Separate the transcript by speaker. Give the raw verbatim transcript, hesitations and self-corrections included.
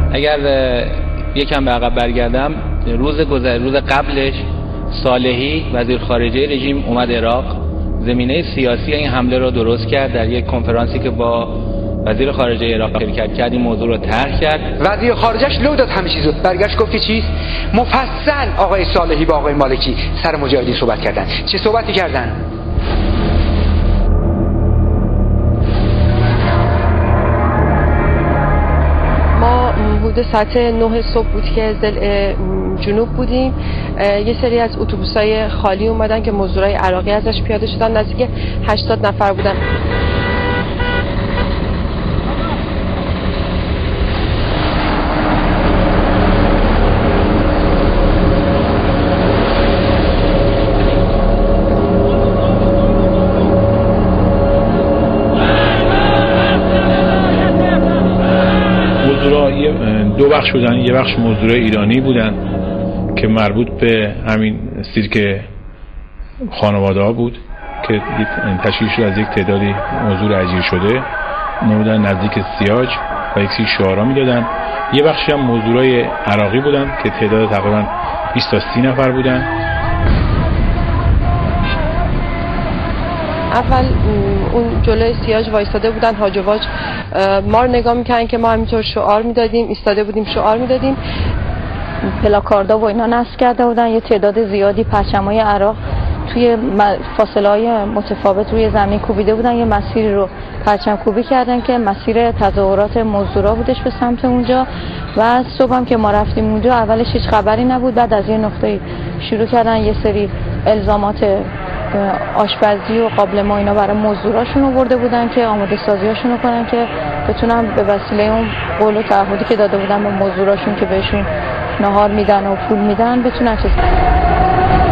Speaker 1: اگر یکم به عقب برگردم، روز گذر روز قبلش صالحی وزیر خارجه رژیم اومد عراق، زمینه سیاسی این حمله را درست کرد. در یک کنفرانسی که با وزیر خارجه عراق شرکت کرد این موضوع رو طرح کرد.
Speaker 2: وزیر خارجهش لو داد همه چیزو، برگشت گفت که چیز مفصل آقای صالحی با آقای مالکی سر مجاهدین صحبت کردن. چه صحبتی کردن؟
Speaker 3: ما حدود ساعت نه صبح بود که ضلع جنوب بودیم. یه سری از اتوبوس‌های خالی اومدن که مزدورای عراقی ازش پیاده شدن، نزدیک هشتاد نفر بودن.
Speaker 4: دو بخش بودن، یه بخش مزدورای ایرانی بودن که مربوط به همین سیرک خانواده ها بود که تشکیل شد از یک تعدادی مزدور اجیر شده، نمودن نزدیک سیاج و یک سری شعارا میدادن. یه بخشی هم مزدورای عراقی بودن که تعداد تقریبا بیست تا سی نفر بودن.
Speaker 3: اول اون جلوی سیاج وایستاده بودن، هاج و واج ما رو نگاه میکردن که ما همینطور شعار میدادیم، ایستاده بودیم شعار میدادیم.
Speaker 5: پلاکاردا و اینا نصب کرده بودن، یه تعداد زیادی پرچمای عراق توی فاصله های متفاوت روی زمین کوبیده بودن. یه مسیری رو پرچم کوبی کردن که مسیر تظاهرات مزدورا بودش به سمت اونجا. و صبح هم که ما رفتیم اونجا اولش هیچ خبری نبود، بعد از یه نقطه شروع کردن یه سری الزامات آشپزی و قابل ما اینا برای مزدوراشون آورده بودن که آماده سازیاشون رو کنن که بتونن به وسیله اون قول و تعهدی که داده بودن به مزدوراشون که بهشون نهار میدن و پول میدن بتونن چیز